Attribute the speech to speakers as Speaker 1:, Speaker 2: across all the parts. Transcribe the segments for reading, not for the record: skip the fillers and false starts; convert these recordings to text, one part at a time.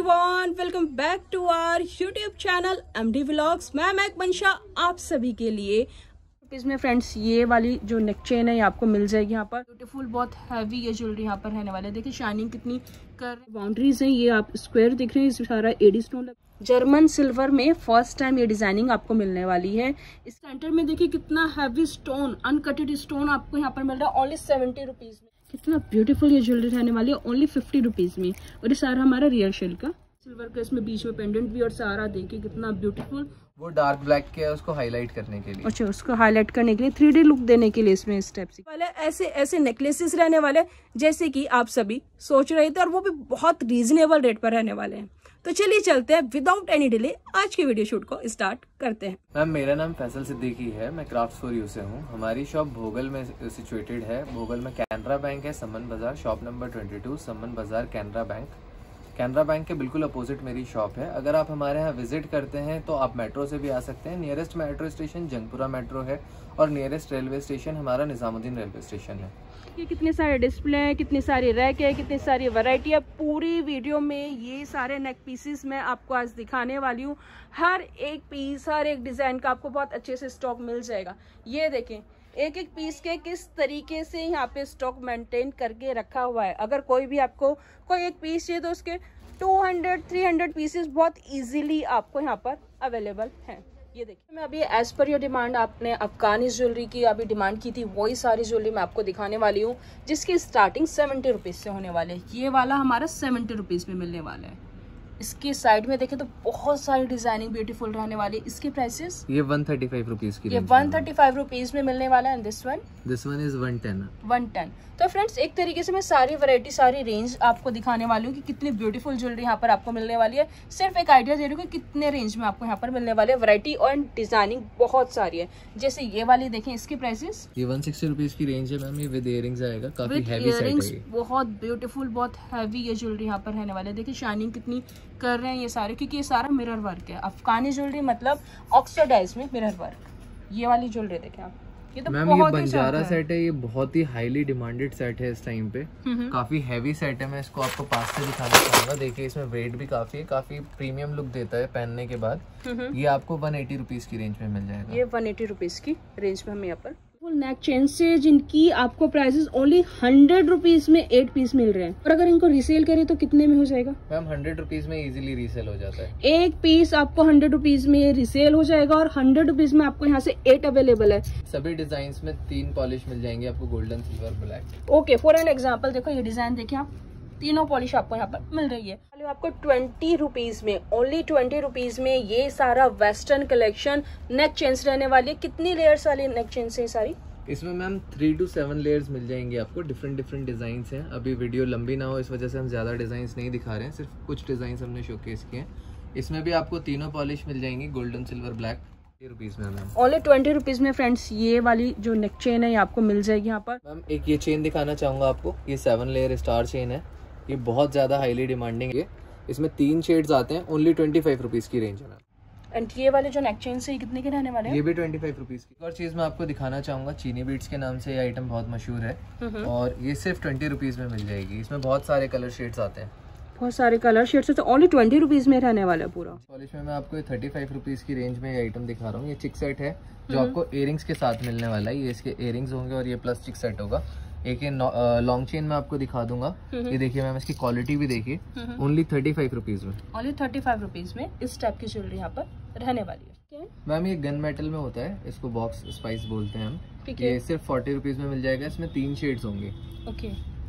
Speaker 1: Everyone, welcome back to our YouTube channel MD vlogs. मैं महक मंशा आप सभी के लिए इसमें फ्रेंड्स ये वाली जो नेक चेन है ये आपको मिल जाएगी यहाँ पर। ब्यूटीफुल, बहुत हैवी ये ज्वेलरी यहाँ पर रहने वाले। देखिए शाइनिंग कितनी कर बाउंड्रीज हैं। ये आप स्क्वायर दिख रहे हैं, इसमें सारा एडी स्टोन जर्मन सिल्वर में फर्स्ट टाइम ये डिजाइनिंग आपको मिलने वाली है। इस सेंटर में देखिए कितना हैवी स्टोन, अनकटेड स्टोन आपको यहाँ पर मिल रहा है ओनली 70 रुपीज में। कितना ब्यूटीफुल ये ज्वेलरी रहने वाली है ओनली 50 रुपीज में। और ये सारा हमारा रियल शेल का सिल्वर का, इसमें बीच में पेंडेंट भी और सारा देखिए कितना ब्यूटीफुल।
Speaker 2: वो डार्क ब्लैक के है, उसको हाईलाइट करने के लिए।
Speaker 1: अच्छा, उसको हाईलाइट करने के लिए 3D लुक देने के लिए इसमें इस टाइप से वाले ऐसे नेकलेसेस रहने वाले जैसे कि आप सभी सोच रहे थे, और वो भी बहुत रीजनेबल रेट पर रहने वाले हैं। तो चलिए चलते हैं विदाउट एनी डिले, आज की वीडियो शूट को स्टार्ट करते हैं।
Speaker 2: मैम मेरा नाम फैसल सिद्दीकी है, मैं क्राफ्ट फॉर यू से हूँ। हमारी शॉप भोगल में सिचुएटेड है। भोगल में कैनरा बैंक है, सम्मन बाजार, शॉप नंबर 22, सम्मन बाजार, कैनरा बैंक। कैनरा बैंक के बिल्कुल अपोजिट मेरी शॉप है। अगर आप हमारे यहाँ विजिट करते हैं तो आप मेट्रो से भी आ सकते हैं। Nearest metro station Jangpura metro है और नियरेस्ट रेलवे स्टेशन हमारा निजामुद्दीन रेलवे स्टेशन है।
Speaker 1: ये कितने सारे डिस्प्ले हैं, कितनी सारी रैक है, कितनी सारी वैरायटी है। पूरी वीडियो में ये सारे नेक पीसेस मैं आपको आज दिखाने वाली हूँ। हर एक पीस, हर एक डिजाइन का आपको बहुत अच्छे से स्टॉक मिल जाएगा। ये देखें एक एक पीस के किस तरीके से यहाँ पे स्टॉक मेंटेन करके रखा हुआ है। अगर कोई भी आपको कोई एक पीस चाहिए तो उसके 200-300 पीसेस बहुत इजीली आपको यहाँ पर अवेलेबल हैं। ये देखिए मैं अभी एज पर योर डिमांड, आपने अफगानी ज्वेलरी की अभी डिमांड की थी, वही सारी ज्वेलरी मैं आपको दिखाने वाली हूँ जिसकी स्टार्टिंग 70 रुपीज से होने वाले। ये वाला हमारा 70 रुपीज में मिलने वाला है। इसके साइड में देखें तो बहुत सारी डिजाइनिंग ब्यूटीफुल रहने वाली है। इसके प्राइसेस
Speaker 2: ये 135 रुपीज की,
Speaker 1: ये 135 रुपीज में मिलने वाला है। This one
Speaker 2: is 110।
Speaker 1: तो फ्रेंड्स एक तरीके से मैं सारी वैरायटी, सारी रेंज आपको दिखाने वाली हूँ कि कितनी ब्यूटीफुल ज्वेलरी यहाँ पर आपको मिलने वाली है। सिर्फ एक आइडिया दे रही हूँ कि कितने रेंज में आपको यहाँ पर मिलने वाले। वैरायटी और डिजाइनिंग बहुत सारी है। जैसे ये वाली देखें, इसके प्राइसेस
Speaker 2: ये 160 रुपीज की रेंज है मैम। ये विद इयरिंग्स आएगा, काफी हैवी सेट है।
Speaker 1: बहुत ब्यूटीफुल, बहुत हैवी ये ज्वेलरी यहाँ पर रहने वाले। देखिए शाइनिंग कितनी कर रहे हैं ये सारे, क्योंकि ये सारा मिरर वर्क है। अफगानी ज्वेलरी मतलब ऑक्सीडाइज में मिरर वर्क। ये वाली ज्वेलरी देखें आप, ये तो
Speaker 2: मैम ये बंजारा सेट है। ये बहुत ही हाईली डिमांडेड सेट है इस टाइम पे। काफी हैवी सेट है। मैं इसको आपको पास से दिखाना चाहूंगा। देखिए इसमें वेट भी काफी है, काफी प्रीमियम लुक देता है पहनने के बाद। ये आपको 180 रुपीज की रेंज में मिल जाएगा। ये
Speaker 1: 180 रुपीज की रेंज में हमें यहाँ पर नेक चेन से जिनकी आपको प्राइसेस ओनली 100 रुपीज में 8 पीस मिल रहे हैं। और अगर इनको रीसेल करें तो कितने में हो जाएगा
Speaker 2: मैम? 100 रुपीज में इजीली रीसेल हो जाता है।
Speaker 1: एक पीस आपको 100 रुपीज में रीसेल हो जाएगा और 100 रुपीज में आपको यहाँ से 8 अवेलेबल है।
Speaker 2: सभी डिजाइन में 3 पॉलिश मिल जाएंगे आपको, golden, silver, black.
Speaker 1: Okay, for an example देखो ये डिजाइन देखिए आप, तीनों पॉलिश आपको यहाँ पर मिल रही है। आपको 20 रुपीज में, ओनली 20 रुपीज में ये सारा वेस्टर्न कलेक्शन नेक चेन्स रहने वाली है। कितनी लेयर्स वाली नेक चेन्स है सारी?
Speaker 2: इसमें मैम 3 to 7 लेयर्स मिल जाएंगे आपको। डिफरेंट डिजाइन हैं। अभी वीडियो लंबी ना हो इस वजह से हम ज्यादा डिजाइन नहीं दिखा रहे हैं, सिर्फ कुछ डिजाइन हमने शोकेस किए हैं। इसमें भी आपको तीनों पॉलिश मिल जाएंगी, गोल्डन, सिल्वर, ब्लैक। 20 रुपीज में मैम,
Speaker 1: ओनली 20 रुपीज में फ्रेंड्स ये वाली जो नेक चेन है ये आपको मिल जाएगी यहाँ पर।
Speaker 2: मैम एक ये चेन दिखाना चाहूंगा आपको। ये 7 लेयर स्टार चेन है। ये बहुत ज्यादा हाईली डिमांडिंग है। इसमें 3 शेड्स आते हैं। ओनली 25 रुपीज की रेंज है मैम।
Speaker 1: एंड ये वाले जो नेक चेन से ये कितने के रहने वाले हैं?
Speaker 2: ये भी 25 रुपीज की। और चीज मैं आपको दिखाना चाहूंगा, चीनी बीट्स के नाम से ये आइटम बहुत मशहूर है और ये सिर्फ 20 रुपीज में मिल जाएगी। इसमें बहुत सारे कलर शेड्स आते हैं।
Speaker 1: बहुत सारे कलर शेड्स है, तो ओनली 20 रुपीज में रहने वाला है पूरा।
Speaker 2: पॉलिश में मैं आपको 35 रुपीज की रेंज में ये आइटम दिखा रहा हूँ। ये चिक सेट है जो आपको इयरिंग्स के साथ मिलने वाला है। ये इसके इयरिंग्स होंगे और ये प्लस चिक सेट होगा। एक ये लॉन्ग चेन में आपको दिखा दूंगा। ये देखिए मैम, इसकी क्वालिटी भी देखिए। ओनली 35 रुपीज में,
Speaker 1: ओनली 35 रुपीज में इस टाइप की ज्वेलरी यहाँ पर रहने वाली है।
Speaker 2: मैम ये गन मेटल में होता है, इसको बॉक्स स्पाइस बोलते हैं हम। ये सिर्फ 40 रुपीज में मिल जाएगा। इसमें 3 शेड्स होंगे।
Speaker 1: Okay,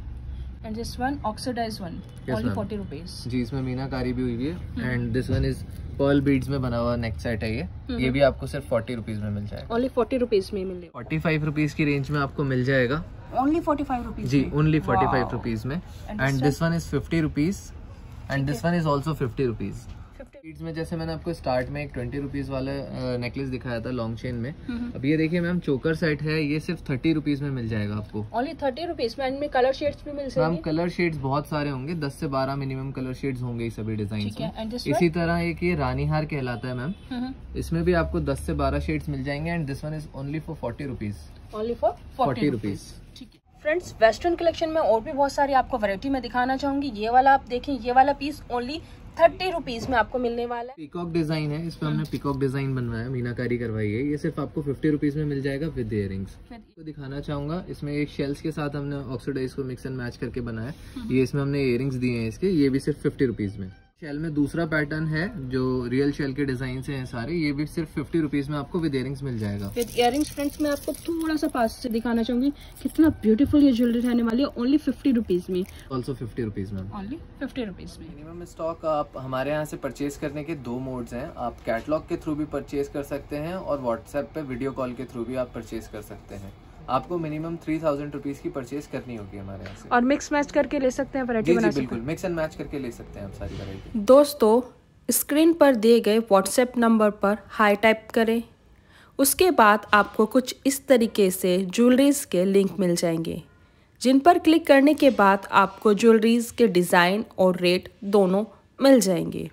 Speaker 1: and this one oxidised one, only 40 rupees.
Speaker 2: जी, इसमें मीनाकारी भी हुई है। And this one is pearl beads में बना हुआ नेक सेट है। ये भी आपको सिर्फ 40 रुपीज में मिल जाएगा।
Speaker 1: ओनली 40 रुपीज में मिलेगा।
Speaker 2: 45 रुपीज की रेंज में आपको मिल जाएगा।
Speaker 1: Only 45 rupees? जी,
Speaker 2: ओनली 45 रुपीज में। And this one is 50 rupees and this one is also 50 rupees. में जैसे मैंने आपको स्टार्ट में एक 20 रुपीज वाला नेकलेस दिखाया था लॉन्ग चेन में। अब ये देखिए मैम, चोकर सेट है। ये सिर्फ 30 रुपीज में मिल जाएगा आपको।
Speaker 1: ओनली 30 रुपीज में। इनमें कलर शेड्स भी मिल जाएंगे?
Speaker 2: मैम कलर शेड्स बहुत सारे होंगे, 10 से 12 मिनिमम कलर शेड्स होंगे इस सभी डिजाइन में। इसी तरह एक ये रानी हार कहलाता है मैम। इसमें भी आपको 10 से 12 शेड्स मिल जाएंगे। And this one is only for 40 rupees.
Speaker 1: Only for 40 rupees. ठीक है फ्रेंड्स, वेस्टर्न कलेक्शन में और भी बहुत सारी आपको वैरायटी में दिखाना चाहूंगी। ये वाला आप देखें, ये वाला पीस ओनली 30 रुपीज में आपको मिलने वाला है।
Speaker 2: पीकॉक डिजाइन है, इस पे हमने पीकॉक डिजाइन बनवाया, मीनाकारी करवाई है। ये सिर्फ आपको 50 रुपीज में मिल जाएगा विद इयरिंग्स। तो दिखाना चाहूंगा, इसमें एक शेल्स के साथ हमने ऑक्सीडाइज को मिक्स एंड मैच करके बनाया। ये इसमें हमने इयरिंग्स दिए हैं इसके, ये भी सिर्फ 50 रुपीज में। शेल में दूसरा पैटर्न है जो रियल शेल के डिजाइन से हैं सारे, ये भी सिर्फ 50 रुपीज में आपको विद इयरिंग्स मिल जाएगा।
Speaker 1: विद इयरिंग्स फ्रेंड्स मैं आपको थोड़ा सा पास से दिखाना चाहूंगी कितना ब्यूटीफुल ये ज्वेलरी रहने वाली है, ओनली 50 रुपीज में।
Speaker 2: ऑल्सो 50 रुपीज में,
Speaker 1: ओनली 50 रुपीज में।
Speaker 2: मिनिमम स्टॉक आप हमारे यहाँ से परचेज करने के 2 मोड्स हैं। आप कैटलॉग के थ्रू भी परचेज कर सकते हैं और व्हाट्सएप पे वीडियो कॉल के थ्रू भी आप परचेज कर सकते हैं। आपको मिनिमम 3000 रुपीज की परचेज करनी होगी हमारे यहाँ से।
Speaker 1: और मिक्स मैच करके ले सकते हैं, वैरायटी बना सकते हैं।
Speaker 2: बिल्कुल मिक्स एंड मैच करके ले सकते हैं आप सारी वैरायटी।
Speaker 3: दोस्तों, स्क्रीन पर दिए गए व्हाट्सएप नंबर पर हाई टाइप करें। उसके बाद आपको कुछ इस तरीके से ज्वेलरीज के लिंक मिल जाएंगे, जिन पर क्लिक करने के बाद आपको ज्वेलरीज के डिज़ाइन और रेट दोनों मिल जाएंगे।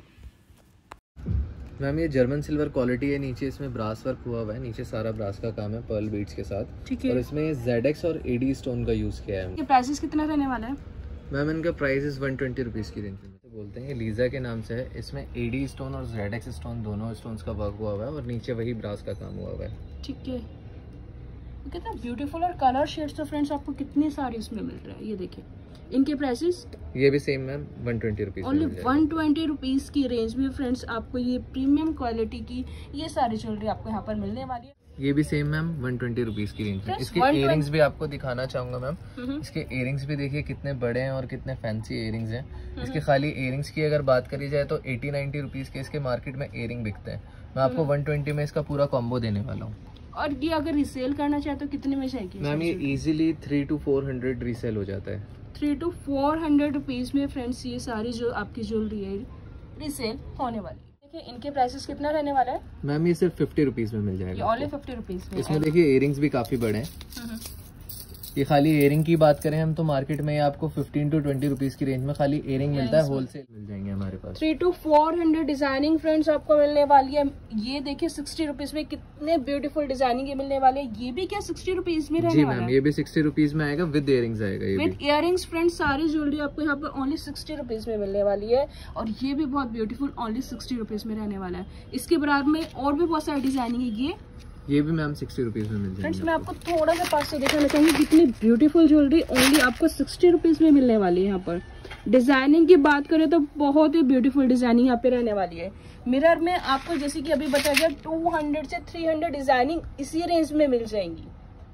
Speaker 2: मैम ये जर्मन सिल्वर क्वालिटी है, नीचे इसमें ब्रास वर्क हुआ हुआ है, नीचे सारा ब्रास का काम है पर्ल बीड्स के साथ।
Speaker 1: ठीक है।
Speaker 2: और इसमें ZX और AD स्टोन का यूज किया है।
Speaker 1: ये प्राइसेस कितना रहने वाला है?
Speaker 2: मैम इनका प्राइस 120 रुपीज की रेंज में बोलते हैं। ये लीजा के नाम से है। इसमें AD स्टोन और ZX स्टोन दोनों स्टोन्स का वर्क हुआ हुआ है और नीचे वही ब्रास का काम हुआ हुआ है।
Speaker 1: ठीक है। कितना ब्यूटीफुल और कलर शेड्स तो फ्रेंड्स आपको कितने सारे इसमें मिल रहे हैं। ये देखिए इनके प्राइसेस,
Speaker 2: ये भी same ma'am 120 rupees.
Speaker 1: Only 120 rupees की रेंज में फ्रेंड्स आपको ये प्रीमियम क्वालिटी की ये सारी ज्वेलरी आपको यहाँ पर मिलने वाली है।
Speaker 2: ये भी सेम मैम 120 रुपीज की रेंज में। इसके इयरिंग्स भी आपको दिखाना चाहूंगा मैम। इसके इयरिंग्स भी देखिए कितने बड़े हैं और कितने फैंसी इयरिंग्स हैं। इसके खाली इयरिंग्स की अगर बात करी जाए तो 80-90 रुपीज के इसके मार्केट में इयरिंग बिकते हैं। मैं आपको 120 में इसका पूरा कॉम्बो देने वाला हूँ।
Speaker 1: और ये अगर रिसेल करना चाहे तो कितने में जाएगी
Speaker 2: मैम? ये इजीली 300 to 400 रीसेल हो जाता है।
Speaker 1: 300 to 400 रुपीज में फ्रेंड्स ये सारी जो आपकी ज्वेलरी है रिसेल होने वाली है। देखिए इनके प्राइसेस कितना रहने वाला है?
Speaker 2: मैम ये सिर्फ 50 रुपीज में मिल जाएगा।
Speaker 1: ओनली 50 रुपीज में।
Speaker 2: इसमें देखिए इयरिंग्स भी काफी बड़े हैं। ये खाली इयरिंग की बात करें हम तो मार्केट में आपको 15 to 20 रुपीज की रेंज में खाली इयरिंग मिलता है। होलसेल मिल जाएंगे हमारे पास।
Speaker 1: 300 to 400 डिजाइनिंग फ्रेंड्स आपको मिलने वाली है। ये देखिए 60 रुपीज में कितने ब्यूटीफुल डिजाइनिंग ये मिलने वाले हैं। ये भी क्या 60 रुपीज में रहने वाला है?
Speaker 2: ये भी 60 रुपीज में आएगा, विद इयरिंग्स आएगा। ये
Speaker 1: विद इयरिंग्स फ्रेंड्स सारी ज्वेलरी आपको यहाँ पर ओनली 60 रुपीज में मिलने वाली है। और ये भी बहुत ब्यूटीफुल ओनली 60 रुपीज में रहने वाला है। इसके बराबर में और भी बहुत सारी डिजाइनिंग है। ये भी मैम 60 रुपीज में मिल जाएगी। फ्रेंड्स मैं आपको थोड़ा सा पास से दिखाना चाहूंगी कितनी ब्यूटीफुल ज्वेलरी ओनली आपको 60 रुपीज में मिलने वाली है। यहाँ पर डिजाइनिंग की बात करें तो बहुत ही ब्यूटीफुल डिजाइनिंग यहाँ पे रहने वाली है। मिरर में आपको जैसे कि अभी बताया गया 200 से 300 डिजाइनिंग इसी रेंज में मिल जाएंगी।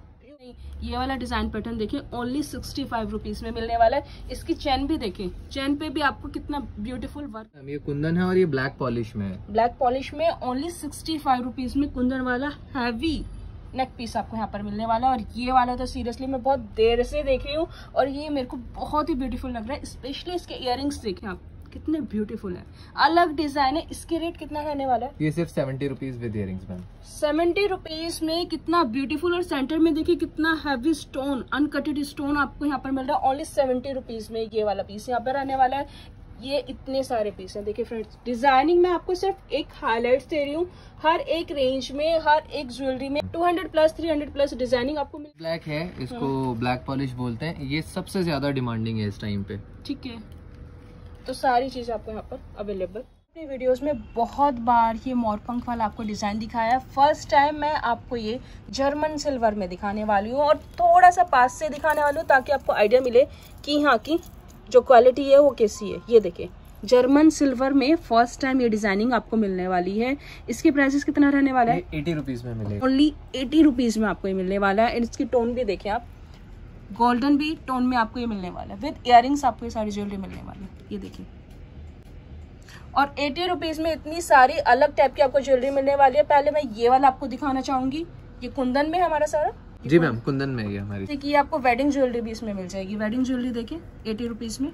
Speaker 1: ये वाला डिजाइन पैटर्न देखिए ओनली 65 रुपीज में मिलने वाला है। इसकी चेन भी देखिए, चेन पे भी आपको कितना ब्यूटीफुल वर्क।
Speaker 2: ये कुंदन है और ये ब्लैक पॉलिश में है।
Speaker 1: ब्लैक पॉलिश में ओनली 65 रुपीज में कुंदन वाला हैवी नेक पीस आपको यहाँ पर मिलने वाला है। और ये वाला तो सीरियसली मैं बहुत देर से देख रही हूँ और ये मेरे को बहुत ही ब्यूटीफुल लग रहा है। स्पेशली इसके इयरिंग्स देखें आप कितने ब्यूटीफुल है, अलग डिजाइन है। इसके रेट कितना रहने वाला है?
Speaker 2: ये सिर्फ 70 rupees with earrings ma'am.
Speaker 1: 70 rupees में कितना ब्यूटीफुल। और सेंटर में देखिए कितना हैवी स्टोन, अनकटेड स्टोन आपको यहाँ पर मिल रहा है। ओनली 70 रुपीज में ये वाला पीस यहाँ पर रहने वाला है। ये इतने सारे पीस हैं। देखिए फ्रेंड्स डिजाइनिंग में आपको सिर्फ एक हाईलाइट्स दे रही हूँ। हर एक रेंज में हर एक ज्वेलरी में 200 प्लस 300 प्लस डिजाइनिंग आपको मिल।
Speaker 2: ब्लैक है, इसको ब्लैक पॉलिश बोलते हैं। ये सबसे ज्यादा डिमांडिंग है इस टाइम पे।
Speaker 1: ठीक है, तो सारी चीज आपको यहाँ पर अवेलेबल। अपने वीडियोस में बहुत बार ये मोरपंख वाला आपको डिजाइन दिखाया है। फर्स्ट टाइम मैं आपको ये जर्मन सिल्वर में दिखाने वाली हूँ और थोड़ा सा पास से दिखाने वाली हूँ ताकि आपको आइडिया मिले कि यहाँ की जो क्वालिटी है वो कैसी है। ये देखिए जर्मन सिल्वर में फर्स्ट टाइम ये डिजाइनिंग आपको मिलने वाली है। इसके प्राइसेस कितना रहने वाला है?
Speaker 2: 80 रुपीज में मिलेगा।
Speaker 1: ओनली 80 रुपीज में आपको ये मिलने वाला है। इसकी टोन भी देखें आप, गोल्डन भी टोन में आपको ये मिलने वाला है। विद इयरिंग्स आपको ये सारी ज्वेलरी मिलने वाली है। ये देखिए और 80 रुपीज में इतनी सारी अलग टाइप की आपको ज्वेलरी मिलने वाली है। पहले मैं ये वाला आपको दिखाना चाहूंगी। ये कुंदन में हमारा सारा।
Speaker 2: जी मैम कुंदन में है हमारी।
Speaker 1: देखिए आपको वेडिंग ज्वेलरी भी इसमें मिल जाएगी। वेडिंग ज्वेलरी देखिए 80 रुपीज में।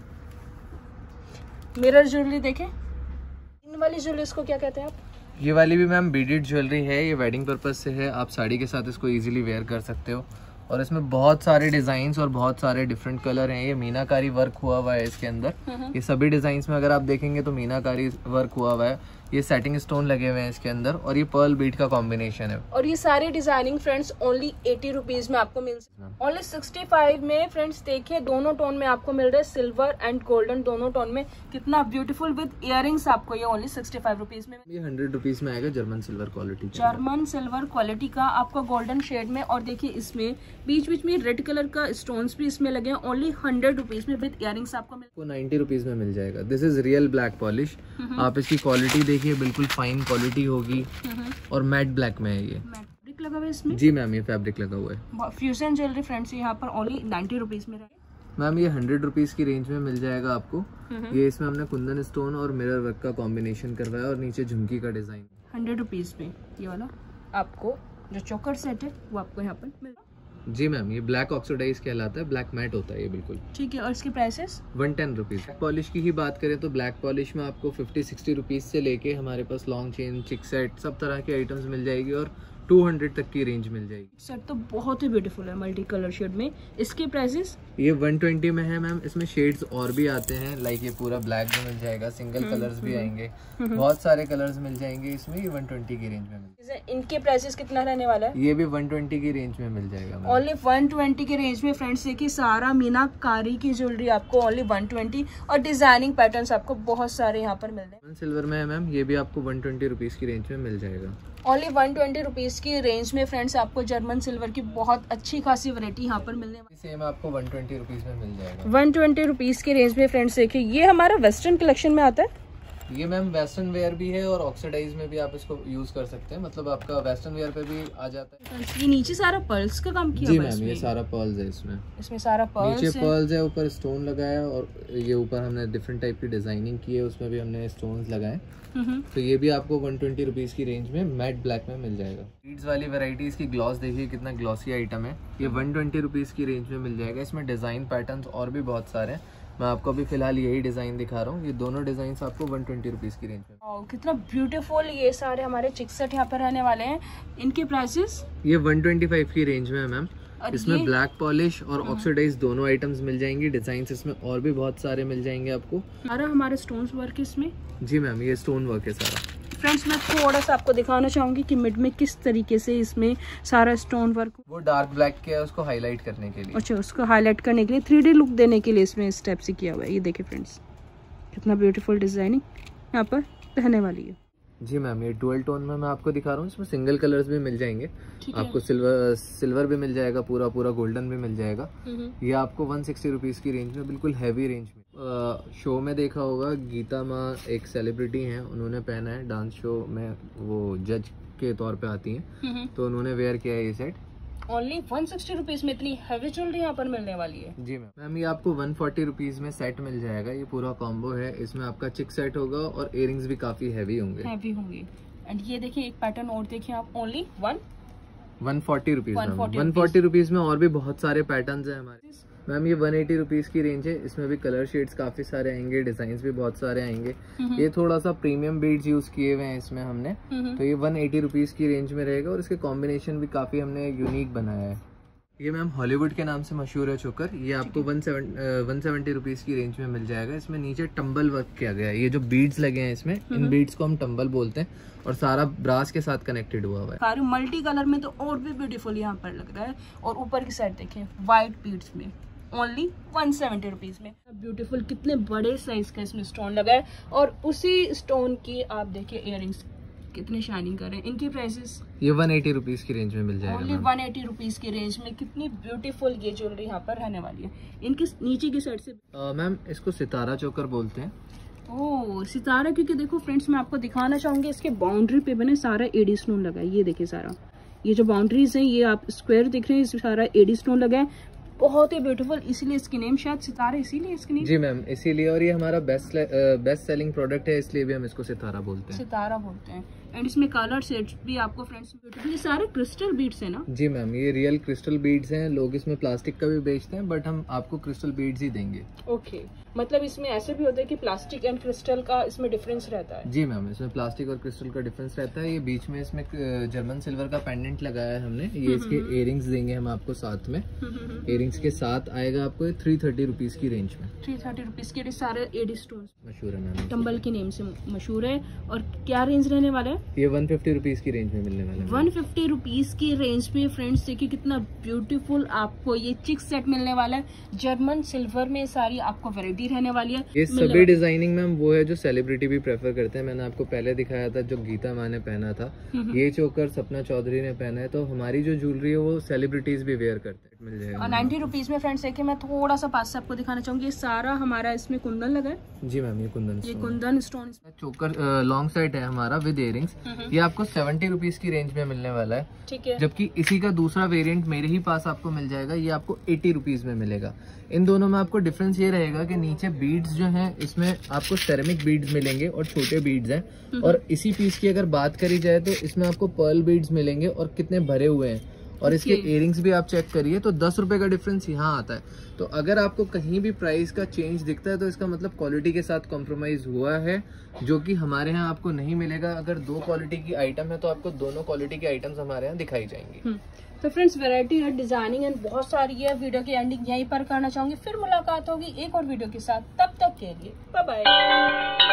Speaker 1: मिरर ज्वेलरी देखें। इन वाली ज्वेलरी इसको क्या कहते हैं आप?
Speaker 2: ये वाली भी मैम बीडेड ज्वेलरी है। ये वेडिंग पर्पज से है। आप साड़ी के साथ इसको इजीली वेयर कर सकते हो। और इसमें बहुत सारे डिजाइन्स और बहुत सारे डिफरेंट कलर हैं। ये मीनाकारी वर्क हुआ हुआ है इसके अंदर। ये सभी डिजाइन्स में अगर आप देखेंगे तो मीनाकारी वर्क हुआ हुआ है। ये सेटिंग स्टोन लगे हुए हैं इसके अंदर और ये पर्ल बीट का कॉम्बिनेशन है।
Speaker 1: और ये सारे डिजाइनिंग फ्रेंड्स ओनली 80 रुपीज में आपको मिल ओनली 65 में। फ्रेंड्स देखिए दोनों टोन में आपको मिल रहा है, सिल्वर एंड गोल्डन दोनों टोन में। कितना ब्यूटीफुल विद इयरिंग्स आपको ये ओनली 65 रुपीज में।
Speaker 2: ये 100 रुपीज में आएगा German silver quality,
Speaker 1: German silver quality का आपको गोल्डन शेड में। और देखिए इसमें बीच बीच में रेड कलर का स्टोन्स भी इसमें लगे हैं। ओनली 100 रुपीज में विद इयरिंग्स आपको मिल
Speaker 2: 90 रुपीज में मिल जाएगा। This is real black polish. आप इसकी क्वालिटी देखिए, बिल्कुल फाइन क्वालिटी होगी और मैट ब्लैक में है। ये
Speaker 1: फैब्रिक लगा हुआ है इसमें।
Speaker 2: जी मैम, ये फैब्रिक लगा हुआ है।
Speaker 1: फ्यूजन ज्वेलरी फ्रेंड्स यहाँ पर ओनली 90 रुपीज में रहेगा।
Speaker 2: मैम ये 100 रुपीज की रेंज में मिल जाएगा आपको। ये इसमें हमने कुंदन स्टोन और मिरर वर्क का कॉम्बिनेशन कर रहा है और नीचे झुमकी का डिजाइन।
Speaker 1: 100 रुपीज में ये वाला आपको जो चोकर सेट है वो आपको यहाँ पर मिल।
Speaker 2: जी मैम, ये ब्लैक ऑक्सीडाइज कहलाता है, ब्लैक मैट होता है ये बिल्कुल।
Speaker 1: ठीक है, और इसके प्राइसेस
Speaker 2: 110 रुपीज। पॉलिश की ही बात करें तो ब्लैक पॉलिश में आपको 50-60 रुपीज से लेके हमारे पास लॉन्ग चेन, चिक सेट, सब तरह के आइटम्स मिल जाएगी और 200 तक की रेंज मिल जाएगी।
Speaker 1: सेट तो बहुत ही ब्यूटीफुल है मल्टी कलर शेड में। इसके प्राइसेस
Speaker 2: ये 120 में है मैम। इसमें शेड्स और भी आते हैं, लाइक ये पूरा ब्लैक भी मिल जाएगा, सिंगल कलर्स भी आएंगे, बहुत सारे कलर्स मिल जाएंगे इसमें। ये 120 की रेंज में मिल जाएगा।
Speaker 1: इनके प्राइसेस कितना रहने वाला है?
Speaker 2: ये भी 120 की रेंज में मिल जाएगा।
Speaker 1: ओनली 120 की रेंज में फ्रेंड्स। देखिए सारा मीनाकारी की ज्वेलरी आपको ओनली 120 और डिजाइनिंग पैटर्न्स आपको बहुत सारे यहाँ पर मिल रहे हैं।
Speaker 2: सिल्वर में है मैम, ये भी आपको 120 रुपीज की रेंज में मिल जाएगा।
Speaker 1: ओनली 120 रुपीज की रेंज में फ्रेंड्स आपको जर्मन सिल्वर की बहुत अच्छी खासी वैरायटी यहाँ पर मिलने वाली।
Speaker 2: सेम आपको 120 रुपीज में मिल जाएगा।
Speaker 1: 120 रुपीज की रेंज में फ्रेंड्स। देखिए ये हमारा वेस्टर्न कलेक्शन में आता है।
Speaker 2: ये मैम वेस्टर्न वेयर भी है और ऑक्सीडाइज में भी आप इसको यूज कर सकते हैं, मतलब आपका वेस्टर्न वेयर पे भी आ जाता है।
Speaker 1: ये नीचे सारा पर्ल्स का काम किया
Speaker 2: जी मैम, ये सारा पर्ल्स है इसमें
Speaker 1: सारा पर्ल्स
Speaker 2: नीचे पर्ल्स है, ऊपर स्टोन लगाया और ये ऊपर हमने डिफरेंट टाइप की डिजाइनिंग की है, उसमें भी हमने स्टोन्स लगाए। तो ये भी आपको 120 रुपीज की रेंज में मैट ब्लैक में मिल जाएगा। बीड्स वाली वैरायटी, इसकी ग्लॉस देखिए कितना ग्लॉसी आइटम है। ये 120 रुपीज की रेंज में मिल जाएगा। इसमें डिजाइन पैटर्न्स और भी बहुत सारे हैं, मैं आपको अभी फिलहाल यही डिजाइन दिखा रहा हूँ। ये दोनों डिजाइन आपको 120 रुपीज की रेंज में।
Speaker 1: कितना ब्यूटीफुल ये सारे हमारे चिक सेट यहाँ पर रहने वाले हैं। इनके प्राइसेस
Speaker 2: ये 125 की रेंज में है मैम। इसमें ब्लैक पॉलिश और ऑक्सीडाइज दोनों आइटम्स मिल जाएंगे। डिजाइन इसमें और भी बहुत सारे मिल जाएंगे आपको।
Speaker 1: सारा हमारे स्टोन वर्क इसमें।
Speaker 2: जी मैम, ये स्टोन वर्क है सारा।
Speaker 1: फ्रेंड्स मैं थोड़ा सा आपको दिखाना चाहूंगी कि मिड में किस तरीके से इसमें सारा स्टोन वर्क, वो
Speaker 2: डार्क ब्लैक किया है उसको हाईलाइट करने के लिए।
Speaker 1: अच्छा, उसको हाईलाइट करने के लिए 3D लुक देने के लिए इसमें इस टाइप से किया हुआ है। ये देखिए फ्रेंड्स कितना ब्यूटीफुल डिजाइनिंग यहाँ पर रहने वाली है।
Speaker 2: जी मैम, ये डुअल टोन में मैं आपको दिखा रहा हूँ। इसमें सिंगल कलर्स भी मिल जाएंगे आपको। सिल्वर भी मिल जाएगा, पूरा गोल्डन भी मिल जाएगा। ये आपको 160 रुपीज की रेंज में, बिल्कुल हैवी रेंज में। शो में देखा होगा, गीता माँ एक सेलिब्रिटी हैं, उन्होंने पहना है डांस शो में, वो जज के तौर पे आती हैं, तो उन्होंने वेयर किया है ये सेट।
Speaker 1: ओनली 160 रुपीज में इतनी हैवी ज्वेलरी यहाँ पर मिलने वाली है।
Speaker 2: जी मैम, ये आपको 140 रुपीज में सेट मिल जाएगा। ये पूरा कॉम्बो है, इसमें आपका चिक सेट होगा और इयरिंग्स भी काफी हैवी होंगे।
Speaker 1: एंड ये देखिए एक पैटर्न और देखिए आप, ओनली
Speaker 2: 140 रुपीज। 140 रुपीज में और भी बहुत सारे पैटर्न्स हैं हमारे। मैम ये 180 रुपीज की रेंज है। इसमें भी कलर शेड्स काफी सारे आएंगे, डिजाइन भी बहुत सारे आएंगे। ये थोड़ा सा प्रीमियम बीड्स यूज किए हुए हैं इसमें हमने, तो ये 180 रुपीज की रेंज में रहेगा और इसके कॉम्बिनेशन भी काफी हमने यूनिक बनाया है। ये मैम हॉलीवुड के नाम से मशहूर है चोकर। ये आपको 170 रुपीज की रेंज में मिल जाएगा। इसमें नीचे टम्बल वर्क किया गया है। ये जो बीड्स लगे हैं इसमें, इन बीड्स को हम टम्बल बोलते हैं और सारा ब्रास के साथ कनेक्टेड हुआ है।
Speaker 1: सारे मल्टी कलर में तो और भी ब्यूटीफुल यहाँ पर लग रहा है। और ऊपर की साइड देखिए व्हाइट बीड्स में ओनली 170 रुपीज में। ब्यूटीफुल, कितने बड़े साइज का इसमें स्टोन लगा है और उसी स्टोन की आप देखिए इयरिंग्स कितने शाइनिंग कर रहे हैं। इनकी प्राइसेस
Speaker 2: ये 180 रुपीज की रेंज में मिल जाएगा।
Speaker 1: ओनली 180 रुपीज की रेंज में कितनी ब्यूटीफुल ये ज्वेलरी यहाँ पर रहने वाली है। इनकी नीचे की साइड से
Speaker 2: मैम इसको सितारा चोकर बोलते हैं।
Speaker 1: ओह सितारा, क्योंकि देखो फ्रेंड्स मैं आपको दिखाना चाहूंगी, इसके बाउंड्री पे बने सारा एडी स्टोन लगा है। ये देखिए सारा, ये जो बाउंड्रीज है ये आप स्क्वायर दिख रहे हैं, इसमें सारा एडी स्टोन लगा है। बहुत ही ब्यूटीफुल, इसीलिए इसकी नेम शायद सितारा, इसीलिए इसकी नेम।
Speaker 2: जी मैम, इसीलिए। और ये हमारा बेस्ट सेलिंग प्रोडक्ट है, इसलिए भी हम इसको सितारा बोलते हैं।
Speaker 1: सितारा बोलते हैं। एंड इसमें कलर सेट्स भी आपको फ्रेंड्स ब्यूटीफुल। ये सारे क्रिस्टल बीड्स है ना?
Speaker 2: जी मैम, ये रियल क्रिस्टल बीड्स हैं। लोग इसमें प्लास्टिक का भी बेचते हैं, बट हम आपको क्रिस्टल बीड्स ही देंगे।
Speaker 1: ओके, मतलब इसमें ऐसे भी होता है कि प्लास्टिक एंड क्रिस्टल का इसमें डिफरेंस रहता है?
Speaker 2: जी मैम, इसमें प्लास्टिक और क्रिस्टल का डिफरेंस रहता है। ये बीच में इसमें जर्मन सिल्वर का पेंडेंट लगाया है हमने। ये इसके इयरिंग्स देंगे हम आपको साथ में। इयरिंग्स के साथ आएगा आपको 330 रुपीज की रेंज में।
Speaker 1: 330 रुपीज के सारे एडी स्टोन्स
Speaker 2: मशहूर है मैम,
Speaker 1: टम्बल के नेम से मशहूर है। और क्या रेंज रहने वाला है?
Speaker 2: ये 150 रुपीज की रेंज में मिलने वाला है।
Speaker 1: 150 रुपीज की रेंज में फ्रेंड्स देखिए कितना ब्यूटीफुल आपको ये चिक सेट मिलने वाला है। जर्मन सिल्वर में सारी आपको वैरायटी रहने वाली है।
Speaker 2: ये सभी डिजाइनिंग मैम वो है जो सेलिब्रिटी भी प्रेफर करते हैं। मैंने आपको पहले दिखाया था जो गीता माँ ने पहना था, ये चोकर सपना चौधरी ने पहना है। तो हमारी जो ज्वेलरी है वो सेलिब्रिटीज भी वेयर करते हैं। मिल जाएगा।
Speaker 1: और 90 रुपीज में फ्रेंड्स देखिए, मैं थोड़ा सा पास से आपको दिखाना चाहूंगी। ये सारा हमारा इसमें कुंदन लगा है।
Speaker 2: जी मैम, ये
Speaker 1: kundan stone
Speaker 2: choker long set है हमारा विद इयरिंग्स। ये आपको 70 रुपीज की रेंज में मिलने वाला है।
Speaker 1: ठीक है।
Speaker 2: जबकि इसी का दूसरा वेरिएंट मेरे ही पास आपको मिल जाएगा, ये आपको 80 रुपीज में मिलेगा। इन दोनों में आपको डिफरेंस ये रहेगा कि नीचे बीड्स जो हैं इसमें आपको सेरेमिक बीड्स मिलेंगे और छोटे बीड्स हैं। और इसी पीस की अगर बात करी जाए तो इसमें आपको पर्ल बीड्स मिलेंगे और कितने भरे हुए हैं। और इसके इयरिंग्स भी आप चेक करिए तो 10 रुपए का डिफरेंस यहाँ आता है। तो अगर आपको कहीं भी प्राइस का चेंज दिखता है तो इसका मतलब क्वालिटी के साथ कॉम्प्रोमाइज हुआ है, जो कि हमारे यहाँ आपको नहीं मिलेगा। अगर 2 क्वालिटी की आइटम है तो आपको दोनों क्वालिटी की आइटम्स हमारे यहाँ दिखाई जाएंगी।
Speaker 1: तो फ्रेंड्स वैरायटी है, डिजाइनिंग एंड बहुत सारी है। वीडियो की एंडिंग यहीं पर करना चाहूंगी, फिर मुलाकात होगी एक और वीडियो के साथ। तब तक के लिए बाय बाय।